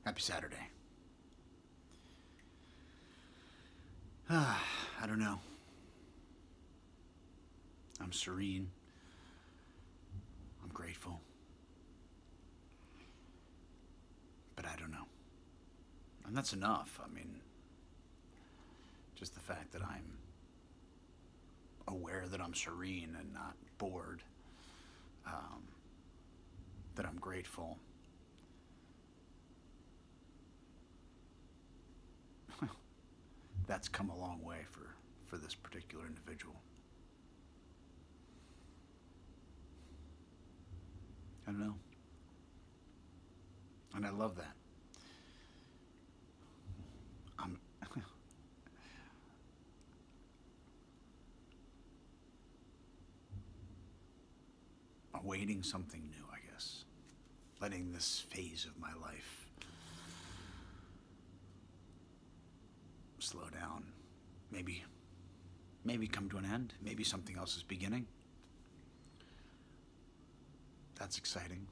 Happy Saturday. I don't know. I'm serene. I'm grateful. But I don't know. And that's enough. I mean, just the fact that I'm aware that I'm serene and not bored, that I'm grateful. That's come a long way for this particular individual. I don't know. And I love that. I'm awaiting something new, I guess. Letting this phase of my life slow down. Maybe come to an end. Maybe something else is beginning. That's exciting.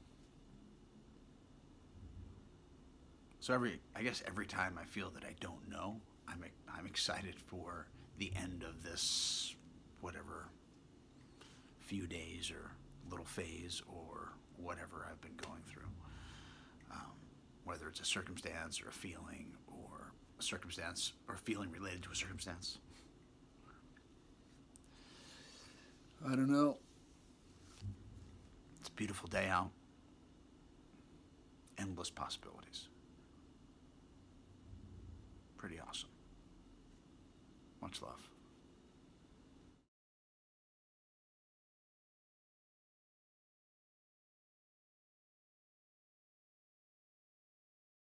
So I guess every time I feel that I don't know, I'm excited for the end of this, whatever, few days or little phase or whatever I've been going through. Whether it's a circumstance or a feeling or a circumstance or a feeling related to a circumstance. I don't know. It's a beautiful day out. Endless possibilities. Pretty awesome. Much love.